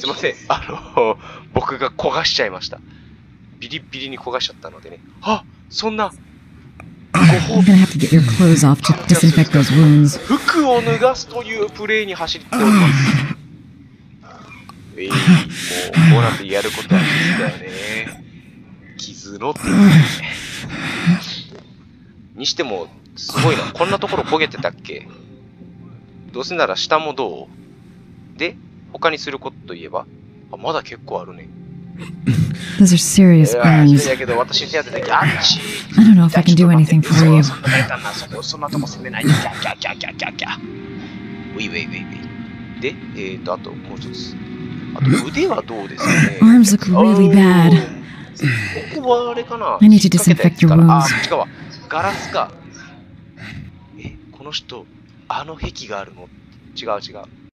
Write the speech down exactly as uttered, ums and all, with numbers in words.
すいません。あの、僕が焦がしちゃいました。ビリビリに焦がしちゃったのでね。あ、そんな。 You're gonna have to get your clothes off to disinfect those wounds. 服を脱がすというプレイに走っております。えー、もう、こうなってやることは傷だよね。傷のっていうね。にしても、すごいな。こんなところ焦げてたっけ？どうせなら下もどう？で、他にすることといえば、あ、まだ結構あるね。 Those are serious いや、 burns. だけど私手当てだけあっち。 I don't know if I can do anything for you. そんな大胆な、そこ、そんなとこ攻めないで、ギャッギャッギャッギャッギャッギャッ。ウィウィウィウィ。で、えーと、あともう一つ。あと腕はどうですかね。 Arms look really bad. ここはあれかな。 I need to disinfect your あ、 wounds. そっちかは。ガラスか。え、この人、あの壁があるの？違う違う。